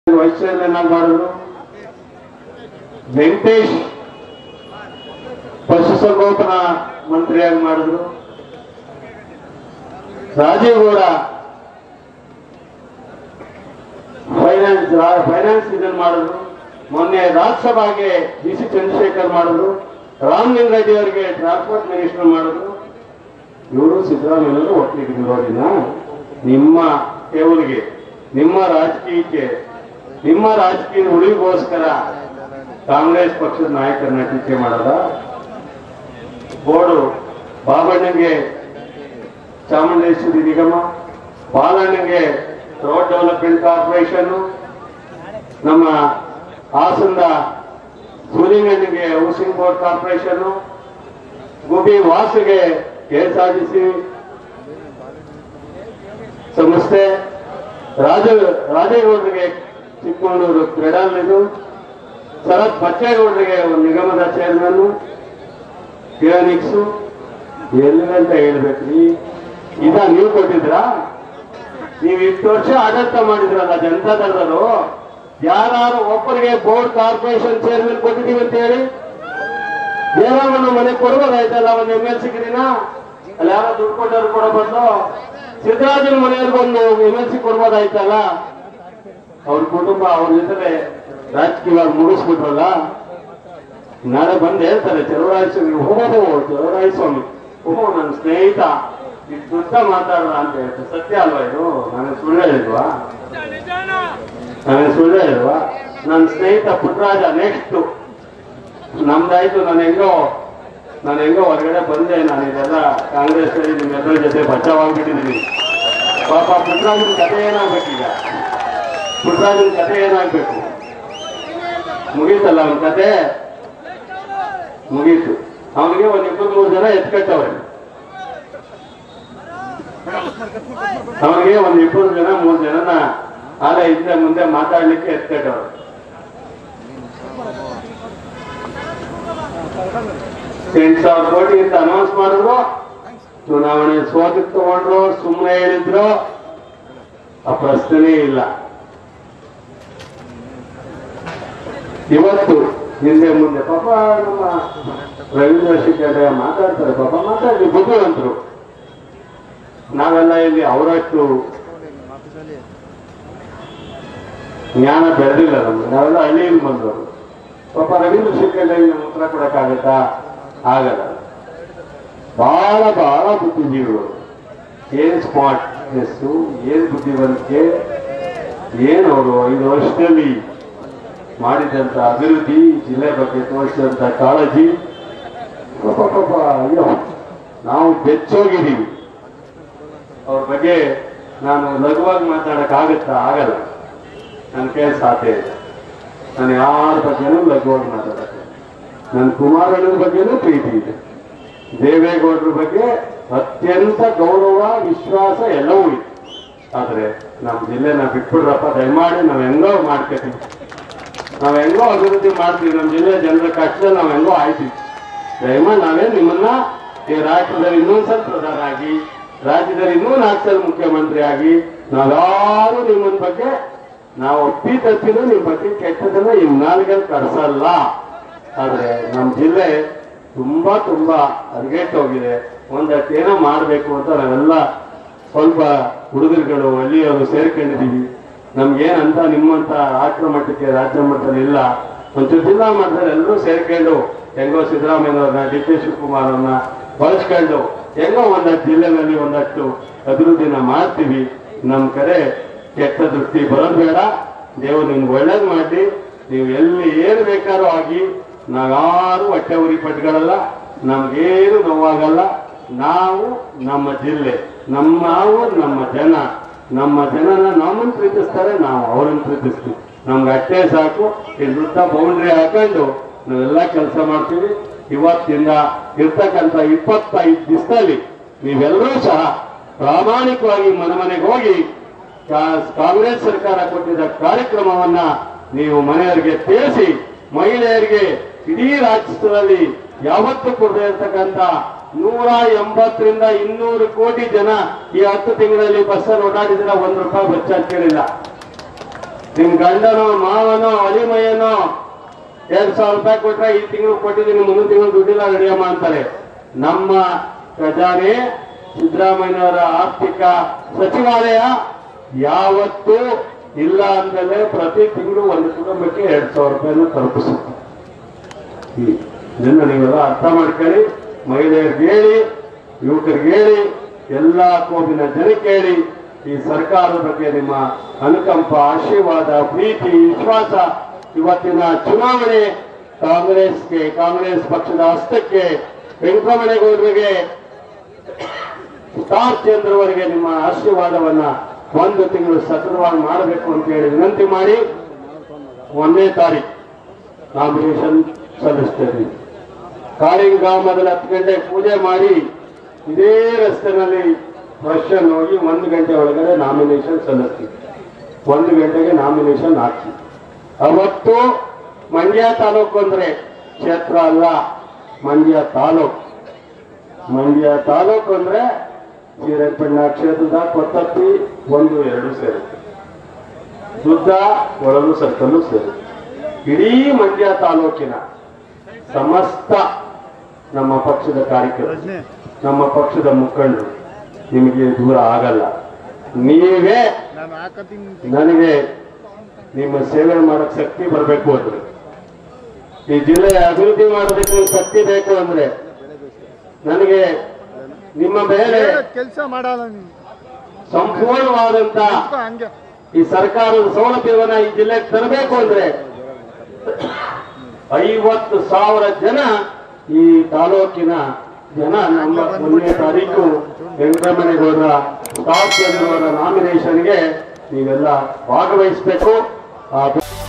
Vice chairman ಆಗಿ ಮಾಡಿದ್ರು. ವೆಂಕಟೇಶ್ ಪಶುಸಂಗೋಪನಾ ಮಂತ್ರಿಯಾಗಿ ಮಾಡಿದ್ರು. ರಾಜೀವ್ ಗೌಡ ಫೈನಾನ್ಸ್ ಇದನ್ನು ಮಾಡಿದ್ರು. ಮೊನ್ನೆ ರಾಜ್ಯಸಭೆಗೆ ಡಿ.ಸಿ. ಚಂದ್ರಶೇಖರ್ ಮಾಡಿದ್ರು. ರಾಮಲಿಂಗಾರೆಡ್ಡಿ ಅವರಿಗೆ ಟ್ರಾನ್ಸ್ಪೋರ್ಟ್ ಮಿನಿಸ್ಟರ್ ಮಾಡಿದ್ರು. ಇವರು ಸಿದ್ದರಾಮಯ್ಯವರು ಒಟ್ಟಿಗೆ ವಿರೋಧಿನ ನಿಮ್ಮ ಕೇವಲಿಗೆ ನಿಮ್ಮ ರಾಜಕೀಯ ಉಳಿಗೋಸ್ಕರ ಕಾಂಗ್ರೆಸ್ ಪಕ್ಷದ ನಾಯಕರನ್ನ ಟೀಕೆ ಮಾಡದ. ಬೋರ್ಡು ಬಾಬಣ್ಣಂಗೆ ಚಾಮುಂಡೇಶ್ವರಿ ನಿಗಮ, ಬಾಲಣ್ಣಂಗೆ ರೋಡ್ ಡೆವಲಪ್ಮೆಂಟ್ ಕಾರ್ಪೊರೇಷನ್, ನಮ್ಮ ಹಾಸನದ ಸೂಲಿಂಗಣ್ಣಿಗೆ ಹೌಸಿಂಗ್ ಬೋರ್ಡ್ ಕಾರ್ಪೊರೇಷನ್, ಗುಬಿ ವಾಸುಗೆ KSRTC ಸಂಸ್ಥೆ, ರಾಜೇಗೌಡರಿಗೆ ಚಿಕ್ಕಮಗಳೂರು ಕ್ರೀಡಾಲ್ ಇದು, ಶರತ್ ಬಚ್ಚೇಗೌಡರಿಗೆ ಒಂದು ನಿಗಮದ ಚೇರ್ಮನ್, ಕ್ಲಿನಿಕ್ಸು ಎಲ್ಲಿಗಂತ ಹೇಳ್ಬೇಕ್ರಿ. ಇದ ನೀವು ಕೊಟ್ಟಿದ್ರಾ? ನೀವು ಇಷ್ಟು ವರ್ಷ ಆಡಳಿತ ಮಾಡಿದ್ರಲ್ಲ ಜನತಾದಳರು, ಯಾರು ಒಬ್ಬರಿಗೆ ಬೋರ್ಡ್ ಕಾರ್ಪೊರೇಷನ್ ಚೇರ್ಮನ್ ಕೊಟ್ಟಿದ್ದೀವಿ ಅಂತ ಹೇಳಿ ದೇವರನ್ನ ಮನೆ ಕೊಡ್ಬೋದಾಯ್ತಲ್ಲ. ಒಂದು MLC-ಗಿರಿನ ಅಲ್ಲಿ ಯಾರೋ ದುಡ್ಡು ಕೊಟ್ಟವ್ರು ಕೊಡೋ ಬದಲು ಸಿದ್ದರಾಜನ ಮನೆಯವ್ರಿಗೆ ಒಂದು MLC ಕೊಡ್ಬೋದಾಯ್ತಲ್ಲ. ಅವ್ರ ಕುಟುಂಬ ಅವ್ರ ಜೊತೆ ರಾಜಕೀಯವಾಗಿ ಮುಗಿಸ್ಬಿಟ್ರಲ್ಲ. ನಾಳೆ ಬಂದು ಹೇಳ್ತಾರೆ ಚಲುವರಾಯ ಸ್ವಾಮಿ ನನ್ನ ಸ್ನೇಹಿತ ಇಷ್ಟು ದುಡ್ಡ ಮಾತಾಡಲ್ಲ ಅಂತ ಹೇಳ್ತಾರೆ. ಸತ್ಯ ಅಲ್ವಾ ಇದು? ನನಗೆ ಸುಳ್ಳು ಹೇಳಿಲ್ವಾ? ನನ್ನ ಸ್ನೇಹಿತ ಪುಟ್ಟರಾಜ ನೆಕ್ಸ್ಟ್ ನಮ್ದಾಯ್ತು. ನಾನು ಹೆಂಗೋ ಹೊರಗಡೆ ಬಂದೆ. ನಾನು ಇದೆಲ್ಲ ಕಾಂಗ್ರೆಸ್ ನಿಮ್ಮೆಲ್ಲರ ಜೊತೆ ಬಚಾವಾಗ್ಬಿಟ್ಟಿದ್ದೀನಿ. ಪಾಪ ಪುಟ್ಟರಾಜನ ಕಥೆ ಏನಾಗ್ಬೇಕೀಗ? ಪುಟ್ಟರಾಜನ ಕಥೆ ಏನಾಗ್ಬೇಕು? ಮುಗೀತಲ್ಲ ಅವನ ಕತೆ, ಮುಗೀತು. ಅವನಿಗೆ ಒಂದು 23 ಜನ ಎತ್ಕಟ್ಟವ್ರೆ. ಅವನಿಗೆ ಒಂದು 20 ಜನ 3 ಜನನ ಆಗ ಹಿಂದೆ ಮುಂದೆ ಮಾತಾಡ್ಲಿಕ್ಕೆ ಎತ್ಕಟ್ಟವ್ರೆ. $8,000 ಕೋಟಿ ಅಂತ ಅನೌನ್ಸ್ ಮಾಡಿದ್ರು. ಚುನಾವಣೆ ಸೋತಿಗೆ ತಗೊಂಡ್ರು, ಸುಮ್ಮನೆ ಹೇಳಿದ್ರು, ಆ ಪ್ರಶ್ನೆ ಇಲ್ಲ. ಇವತ್ತು ಹಿಂದೆ ಮುಂದೆ ಪಾಪ ನಮ್ಮ ರವೀಂದ್ರ ಶಿಕ್ಷಣ ಮಾತಾಡ್ತಾರೆ. ಪಾಪ ಮಾತಾಡ್ಲಿ, ಬುದ್ಧಿವಂತರು. ನಾವೆಲ್ಲ ಇಲ್ಲಿ ಅವರಷ್ಟು ಜ್ಞಾನ ಬೆಳೆದಿಲ್ಲ ನಮ್ಗೆ. ನಾವೆಲ್ಲ ಹಳ್ಳಿಯಲ್ಲಿ ಬಂದವರು. ಪಾಪ ರವೀಂದ್ರ ಶಿಕ್ಷಣ ನಮ್ಮ ಉತ್ತರ ಕೊಡಕ್ಕಾಗತ್ತಾ? ಆಗಲ್ಲ. ಬಹಳ ಬುದ್ಧಿಜೀವಿಗಳು. ಏನ್ ಸ್ಮಾರ್ಟ್ನೆಸ್ಸು, ಏನ್ ಬುದ್ಧಿವಂತಿಕೆ, ಏನು ಅವರು 5 ವರ್ಷದಲ್ಲಿ ಮಾಡಿದಂತ ಅಭಿವೃದ್ಧಿ, ಜಿಲ್ಲೆ ಬಗ್ಗೆ ತೋರಿಸಿದಂತ ಕಾಳಜಿ. ಪಾಪ ಅಯ್ಯೋ, ನಾವು ಬೆಚ್ಚೋಗಿದ್ದೀವಿ. ಅವ್ರ ಬಗ್ಗೆ ನಾನು ಲಘುವಾಗಿ ಮಾತಾಡಕ್ಕಾಗತ್ತಾ? ಆಗಲ್ಲ. ನನ್ನ ಕೈ ಸಾಧ್ಯ ಇದೆ. ನಾನು ಯಾರ ಬಗ್ಗೆನೂ ಲಘುವಾಗಿ ಮಾತಾಡಕ್ಕೆ. ನನ್ನ ಕುಮಾರಣ್ಣನ ಬಗ್ಗೆನೂ ಪ್ರೀತಿ ಇದೆ. ದೇವೇಗೌಡರ ಬಗ್ಗೆ ಅತ್ಯಂತ ಗೌರವ, ವಿಶ್ವಾಸ ಎಲ್ಲವೂ ಇದೆ. ಆದ್ರೆ ನಮ್ಮ ಜಿಲ್ಲೆನ ಬಿಟ್ಬಿಡ್ರಪ್ಪ ದಯಮಾಡಿ. ನಾವು ಹೆಂಗೋ ಮಾಡ್ಕೊತೀವಿ, ನಾವು ಹೆಂಗೋ ಅಭಿವೃದ್ಧಿ ಮಾಡ್ತೀವಿ. ನಮ್ಮ ಜಿಲ್ಲೆ ಜನರ ಕಷ್ಟದಲ್ಲಿ ನಾವು ಹೆಂಗೋ ಆಯ್ತೀವಿ. ದಯಮಾಡಿ ನಾವೇ ನಿಮ್ಮನ್ನ ಈ ರಾಷ್ಟ್ರದಲ್ಲಿ ಇನ್ನೊಂದ್ಸಲ ಪ್ರಧಾನ ಆಗಿ, ರಾಜ್ಯದಲ್ಲಿ ಇನ್ನೂ 4 ಸಲ ಮುಖ್ಯಮಂತ್ರಿ ಆಗಿ, ನಾವ್ಯಾರು ನಿಮ್ಮನ ಬಗ್ಗೆ ನಾವು ಒಪ್ಪಿ ತಪ್ಪಿದ್ರು ನಿಮ್ಮ ಬಗ್ಗೆ ಕೆಟ್ಟದನ್ನ ಈ ನಾಲ್ಗಲ್ಲಿ ಕರ್ಸಲ್ಲ. ಆದ್ರೆ ನಮ್ಮ ಜಿಲ್ಲೆ ತುಂಬಾ ಹದಗೆಟ್ಟೋಗಿದೆ. ಒಂದಷ್ಟು ಏನೋ ಮಾಡಬೇಕು ಅಂತ ನಾವೆಲ್ಲ ಸ್ವಲ್ಪ ಹುಡುಗರುಗಳು, ಹಳ್ಳಿಯವರು ಸೇರ್ಕೊಂಡಿದ್ದೀವಿ. ನಮ್ಗೇನಂತ ನಿಮ್ಮಂತ ರಾಷ್ಟ್ರ ಮಟ್ಟಕ್ಕೆ, ರಾಜ್ಯ ಮಟ್ಟದಲ್ಲಿ ಇಲ್ಲ. ಒಂಚೂರು ಜಿಲ್ಲಾ ಮಟ್ಟದಲ್ಲಿ ಎಲ್ಲರೂ ಸೇರ್ಕೊಂಡು ಹೆಂಗೋ ಸಿದ್ದರಾಮಯ್ಯವ್ರನ್ನ, ಡಿ.ಕೆ. ಶಿವಕುಮಾರ್ ಅವ್ರನ್ನ ಬಳಸ್ಕೊಂಡು ಹೆಂಗೋ ಒಂದಷ್ಟು ಜಿಲ್ಲೆನಲ್ಲಿ ಒಂದಷ್ಟು ಅಭಿವೃದ್ಧಿನ ಮಾಡ್ತೀವಿ. ನಮ್ಮ ಕಡೆ ಕೆಟ್ಟ ದೃಷ್ಟಿ ಬರೋದು ಬೇಡ. ದೇವರು ನಿಮ್ಗೆ ಒಳ್ಳೇದು ಮಾಡಿ. ನೀವು ಎಲ್ಲಿ ಏನು ಬೇಕಾದ್ರೂ ಆಗಿ, ನಾವ್ಯಾರು ಹೊಟ್ಟೆ ಉರಿ ಪಟ್ಗಳಲ್ಲ, ನಮ್ಗೇನು ನೋವಾಗಲ್ಲ. ನಾವು ನಮ್ಮ ಜಿಲ್ಲೆ, ನಮ್ಮ ಜನನ ನಮ್ಮನ್ನು ಪ್ರೀತಿಸ್ತಾರೆ, ನಾವು ಅವ್ರನ್ನ ಪ್ರೀತಿಸ್ತೀವಿ. ನಮ್ಗೆ ಅಷ್ಟೇ ಸಾಕು. ಇಲ್ಲಿಂದ ಬೌಂಡ್ರಿ ಹಾಕೊಂಡು ನಾವೆಲ್ಲ ಕೆಲಸ ಮಾಡ್ತೀವಿ. ಇವತ್ತಿಂದ ಇರ್ತಕ್ಕಂಥ 25 ದಿವಸದಲ್ಲಿ ನೀವೆಲ್ಲರೂ ಸಹ ಪ್ರಾಮಾಣಿಕವಾಗಿ ಮನೆಗೆ ಹೋಗಿ ಕಾಂಗ್ರೆಸ್ ಸರ್ಕಾರ ಕೊಟ್ಟಿದ್ದ ಕಾರ್ಯಕ್ರಮವನ್ನ ನೀವು ಮನೆಯವರಿಗೆ ತಿಳಿಸಿ, ಮಹಿಳೆಯರಿಗೆ ಇಡೀ ರಾಜ್ಯದಲ್ಲಿ ಯಾವತ್ತೂ ಕೊಡದೇ ಇರ್ತಕ್ಕಂಥ 180ರಿಂದ 200 ಕೋಟಿ ಜನ ಈ 10 ತಿಂಗಳಲ್ಲಿ ಬಸ್ಸಲ್ಲಿ ಓಡಾಡಿದ್ರೆ ₹1 ಬಸ್ ಚಾರ್ಜ್ ಕೇಳಿಲ್ಲ. ನಿಮ್ ಗಂಡನೋ ಮಾವನೋ ಅಳಿಮಯ್ಯನೋ 2,000 ರೂಪಾಯಿ ಕೊಟ್ರೆ ಈ ತಿಂಗಳು ಕೊಟ್ಟಿದ್ದೀನಿ, ಮುಂದಿನ ತಿಂಗಳು ದುಡ್ಡಿಲ್ಲ ನಡೆಯಮ್ಮ ಅಂತಾರೆ. ನಮ್ಮ ಖಜಾನೆ ಸಿದ್ದರಾಮಯ್ಯನವರ ಆರ್ಥಿಕ ಸಚಿವಾಲಯ ಯಾವತ್ತೂ ಇಲ್ಲ ಅಂದಲೇ ಪ್ರತಿ ತಿಂಗಳು ಒಂದು ಕುಟುಂಬಕ್ಕೆ 2,000 ರೂಪಾಯಿನ ತಲುಪಿಸುತ್ತೆ. ಇದನ್ನ ನೀವೆಲ್ಲ ಅರ್ಥ ಮಾಡ್ಕೊಳ್ಳಿ. ಮಹಿಳೆಯರಿಗೆ ಹೇಳಿ, ಯುವಕರಿಗೆ ಹೇಳಿ, ಎಲ್ಲಾ ಕೋಮಿನ ಜನಕ್ಕೆ ಹೇಳಿ, ಈ ಸರ್ಕಾರದ ಬಗ್ಗೆ ನಿಮ್ಮ ಅನುಕಂಪ, ಆಶೀರ್ವಾದ, ಪ್ರೀತಿ, ವಿಶ್ವಾಸ ಇವತ್ತಿನ ಚುನಾವಣೆ ಕಾಂಗ್ರೆಸ್ ಪಕ್ಷದ ಹಸ್ತಕ್ಕೆ, ವೆಂಕಟರಮಣೇಗೌಡರಿಗೆ, ಸ್ಟಾರ್ ಚಂದ್ರವರಿಗೆ ನಿಮ್ಮ ಆಶೀರ್ವಾದವನ್ನ 1 ತಿಂಗಳು ಸತತವಾಗಿ ಮಾಡಬೇಕು ಅಂತ ಹೇಳಿ ವಿನಂತಿ ಮಾಡಿ 1ನೇ ತಾರೀಕು ನಾಮಿನೇಷನ್ ಸಲ್ಲಿಸ್ತೇವೆ. ಕಾಳಿಂಗಾಂವ್ ಮೊದಲ 10 ಗಂಟೆಗೆ ಪೂಜೆ ಮಾಡಿ ಇದೇ ರಸ್ತೆನಲ್ಲಿ ವರ್ಷನ್ ಹೋಗಿ 1 ಗಂಟೆ ಒಳಗಡೆ ನಾಮಿನೇಷನ್ ಸಲ್ಲಿಸ್ತೀವಿ. 1 ಗಂಟೆಗೆ ನಾಮಿನೇಷನ್ ಹಾಕಿ. ಅವತ್ತು ಮಂಡ್ಯ ತಾಲೂಕು ಅಂದ್ರೆ ಕ್ಷೇತ್ರ ಅಲ್ಲ, ಮಂಡ್ಯ ತಾಲೂಕು ಅಂದ್ರೆ ಶ್ರೀರಂಗಪಟ್ಟಣ ಕ್ಷೇತ್ರದ ಕೊತ್ತಪ್ಪಿ 1-2 ಸೇರುತ್ತೆ, ದುದ್ದ ಒಳಲು ಸರ್ಕಲ್ಲು ಸೇರುತ್ತೆ. ಇಡೀ ಮಂಡ್ಯ ತಾಲೂಕಿನ ಸಮಸ್ತ ನಮ್ಮ ಪಕ್ಷದ ಕಾರ್ಯಕರ್ತರು, ನಮ್ಮ ಪಕ್ಷದ ಮುಖಂಡರು ನಿಮಗೆ ದೂರ ಆಗಲ್ಲ. ನೀವೇ ನನಗೆ ನಿಮ್ಮ ಸೇವೆ ಮಾಡಕ್ ಶಕ್ತಿ ಬರಬೇಕು ಅಂದ್ರೆ, ಈ ಜಿಲ್ಲೆಯ ಅಭಿವೃದ್ಧಿ ಮಾಡೋದಕ್ಕೆ ಶಕ್ತಿ ಬೇಕು ಅಂದ್ರೆ, ನನಗೆ ನಿಮ್ಮ ಮೇಲೆ ಕೆಲಸ ಮಾಡಲ್ಲ ಸಂಪೂರ್ಣವಾದಂತ ಈ ಸರ್ಕಾರದ ಸೌಲಭ್ಯವನ್ನ ಈ ಜಿಲ್ಲೆಗೆ ತರಬೇಕು ಅಂದ್ರೆ 50,000 ಜನ ಈ ತಾಲೂಕಿನ ಜನ ನಮ್ಮ 1ನೇ ತಾರೀಕು ವೆಂಕಟರಮಣೇಗೌಡರ ಸ್ಟಾರ್ ಚಂದ್ರವರ ನಾಮಿನೇಷನ್ಗೆ ನೀವೆಲ್ಲ ಭಾಗವಹಿಸಬೇಕು.